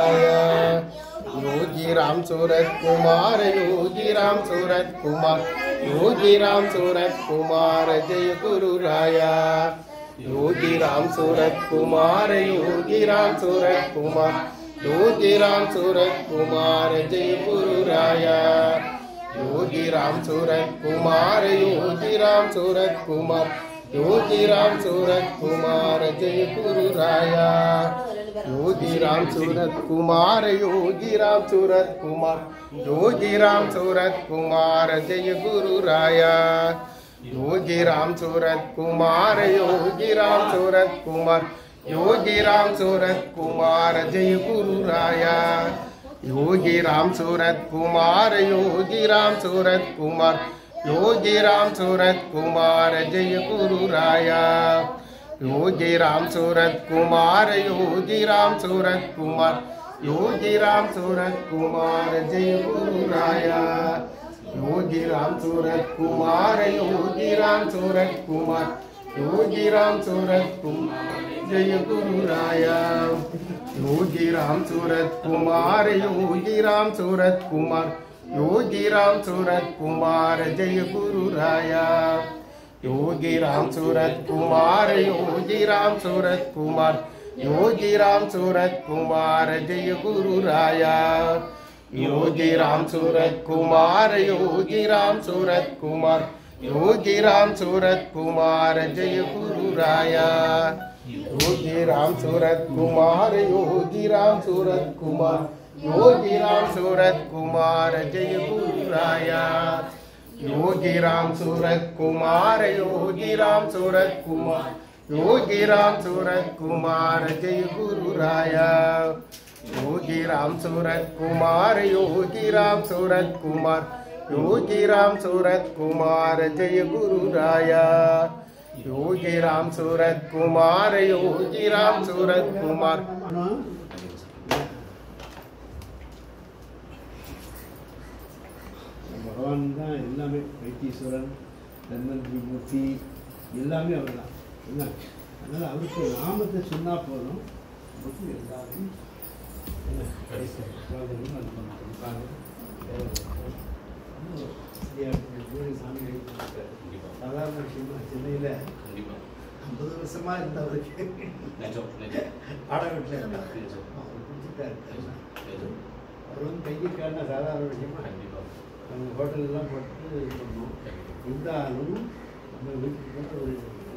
योगी राम सूरत कुमार योगी राम सूरत कुमार योगी राम सूरत कुमार जय गुरु राया योगी राम सूरत कुमार योगी राम सूरत कुमार योगी राम सूरत कुमार जय गुरु राया योगी राम सूरत कुमार योगी राम सूरत कुमार योगी राम सूरत कुमार जय गुरु राया योगी राम सूरत कुमार योगी राम सूरत कुमार योगी राम सूरत कुमार जय गुरु राया योगी राम सूरत कुमार योगी राम सूरत कुमार योगी राम सूरत कुमार जय गुरु राया योगी राम सूरत कुमार योगी राम सूरत कुमार योगी राम सूरत कुमार जय गुरु राया योगी राम सूरत कुमार योगी राम सूरत कुमार योगी राम सूरत कुमार जय गुरु राया योगी राम सूरत कुमार योगी राम सूरत कुमार योगी राम सूरत कुमार जय गुरु राया योगी राम सूरत कुमार योगी राम सूरत कुमार योगी राम सूरत कुमार जय गुरु राया योगी राम सूरत कुमार योगी राम सूरत कुमार योगी राम सूरत कुमार जय गुरु राया योगी राम सूरत कुमार योगी राम सूरत कुमार योगी राम सूरत कुमार जय गुरु राया योगी राम सूरत कुमार योगी राम सूरत कुमार योगी राम सूरत कुमार जय गुरु राया योगी राम सूरत कुमार योगी राम सूरत कुमार योगी राम सूरत कुमार जय गुरु राया योगी राम सूरत कुमार योगी राम सूरत कुमार योगी राम सूरत कुमार जय गुरु राया योगी राम सूरत कुमार योगी राम सूरत कुमार பகவான் தான் எல்லாமே வைத்தீஸ்வரன் தன்வந்திரி மூர்த்தி எல்லாமே அவர் தான் என்ன அதனால் அவருக்கு நாமத்தை சொன்னால் போதும் அவருக்கு எல்லாரும் என்ன குழந்தைகளும் அது கொடுப்பாங்க சாமி சாதாரண விஷயமா சென்னையில் 50 வருஷமாக இருந்தவருக்கு பாடகட்டில் அவர் குடிச்சிட்டாரு அவர் வந்து கையிருக்காருன்னா சாதாரண விஷயமா நம்ம ஹோட்டலெல்லாம் போட்டு இது பண்ணோம் இருந்தாலும் நம்ம வீட்டுக்கு போட்டு ஒரு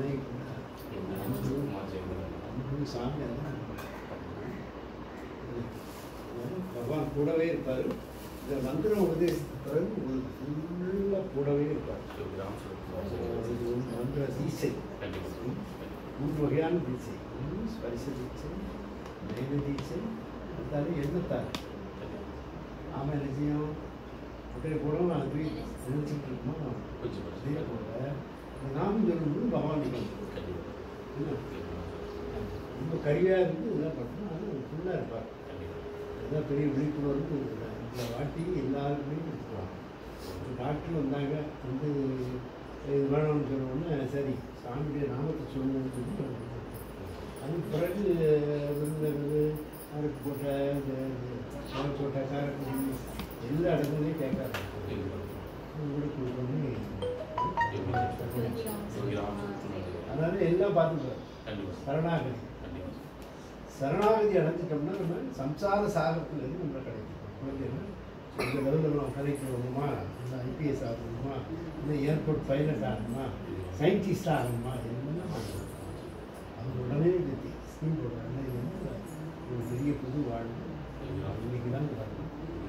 அன்பு சாமி அதெல்லாம் பகவான் கூடவே இருப்பார் இந்த மந்திரம் உபதேசத்துக்கு பிறகு ஒரு ஃபுல்லாக கூடவே இருப்பார் மந்திர தீட்சை 3 வகையான தீட்சை ஸ்பரிச தீட்சை நைன தீட்சை அதுதாலும் எண்ணத்தார் ஆமாம் என்ன செய்யும் அப்படியே கூட நான் போய் நினைச்சிட்டு இருக்கோம் அதே போல நாமும் சொல்லும்போது பகவான் என்ன ரொம்ப கருவியாக இருந்து இதெல்லாம் பண்ணோம் ஆனால் ஃபுல்லாக இருப்பார் அதுதான் பெரிய விழிப்புணர்வு இந்த வாட்டி எல்லாருக்குமே இருக்கலாம் டாக்டர் வந்தாங்க வந்து இது வேணும்னு சொன்னோன்னே சரி சாமியுடைய நாமத்தை சொல்லணும்னு சொல்லி அதுக்கு பிறகு விருது அவருக்கு போட்ட போட்ட காரக்குடி எல்லா இடத்துலையும் கேட்காரு அதனால எல்லாம் பார்த்துக்கிறார் சரணாகதி சரணாகதி அடைஞ்சிட்டோம்னா நம்ம சம்சார சாகரத்துலேருந்து நம்ம கிடைக்கும் இந்த லெவலில் நம்ம கதைக்கு வரணுமா இல்லை ஐபிஎஸ் ஆகணுமா இல்லை ஏர்போர்ட் பைலட் ஆகணுமா சயின்டிஸ்ட் ஆகணுமா என்னெல்லாம் ஆகணும் அவங்க உடனே இந்த ஸ்கீம் போடுறாங்க இது வந்து ஒரு பெரிய புது வாழ்வு இன்னைக்கு தான் வரணும்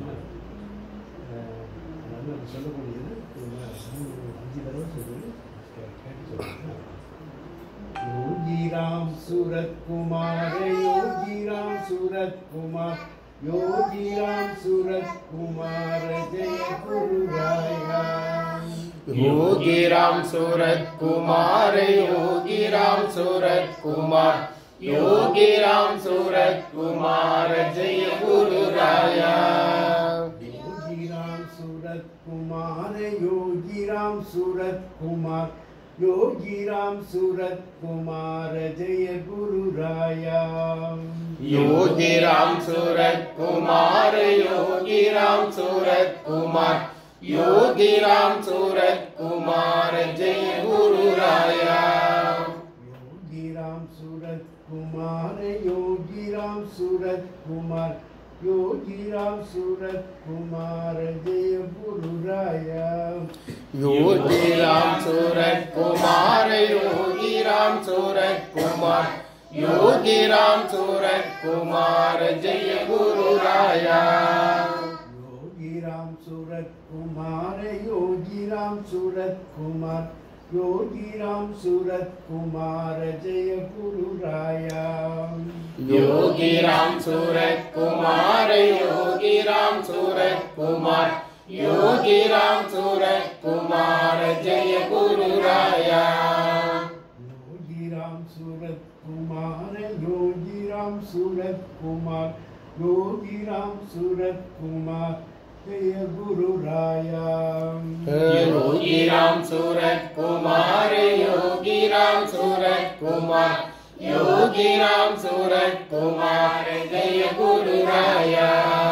அதனால நம்ம சொல்லக்கூடியது 5 தடவை சொல்லுவது கேட்டு சொல்லுங்க योगी राम सूरत कुमार योगी राम सूरत कुमार योगी राम सूरत कुमार जय गुरु राया योगी राम सूरत कुमार योगी राम सूरत कुमार योगी राम सूरत कुमार जय गुरु राया योगी राम सूरत कुमार योगी राम सूरत कुमार योगीराम सूरत कुमार जय गुरु राया योगीराम सूरत कुमार योगीराम सूरत कुमार योगीराम सूरत कुमार जय गुरु राया योगीराम सूरत कुमार योगीराम सूरत कुमार योगीराम सूरत कुमार जय गुरु राया योगीराम सूरत कुमार योगीराम सूरत कुमार योगीराम सूरत कुमार जय गुरु राया योगीराम सूरत कुमार योगीराम सूरत कुमार योगीराम सूरत कुमार जय गुरु राया योगीराम सूरत कुमार योगीराम सूरत कुमार योगीराम सूरत कुमार जय गुरु राया योगीराम सूरत कुमार योगीराम सूरत कुमार योगीराम सूरत कुमार जय गुरु राया योगीराम सूरत कुमार योगीराम सूरत कुमार योगीराम सूरत कुमार जय गुरु राया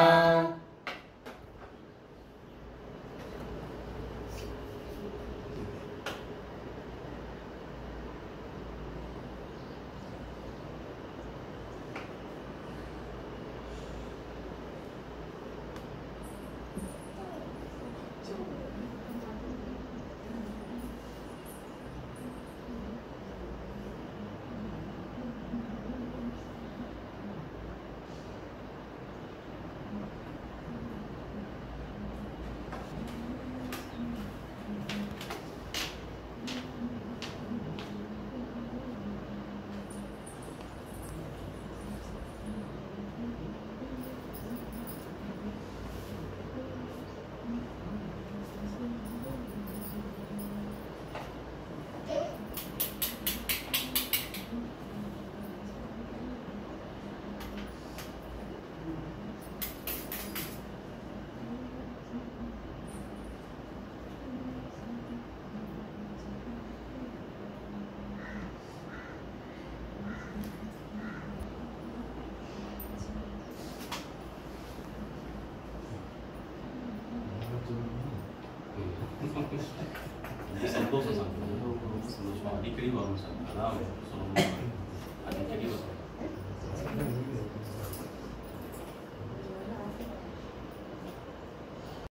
संतोष अடிக்கடி வரும் சார் அதான் சொல்லணும் அடிக்கடி வரும்